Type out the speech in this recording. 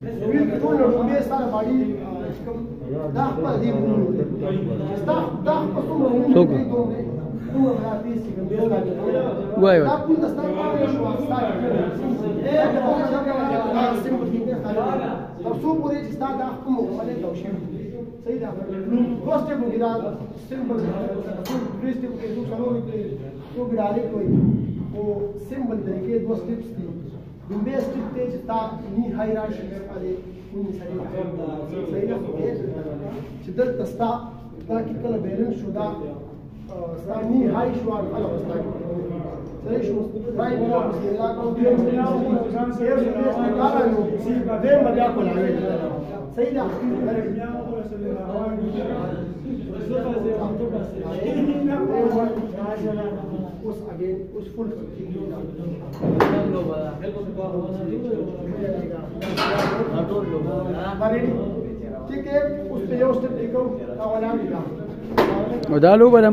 طول الروميه صار باډي دا خپل دی دا څومره وای دا ټول د ستاسو شو تاسو پورې چې تاسو دا کوم ولې دا شی صحیح ده کوسټه کو ګرا سمبل پریسټ کو جو څلور کې تو ګرالې کوي او سمبل طریقې دوه سټیپس دي د بیس سټیپ ته چې تاسو نی هاي راشي باندې کوم سړي صحیح ده چې دلته تاسو دا کې کله بیلنس شو دا ستاني هاي شو على مستوى صحیح شو راي نو بسم الله کو دې مدا کوله صحیح ده اوس اگین اوس فل ٹھیک ہے اس پہ جو اسٹیپ دیکھو ودالو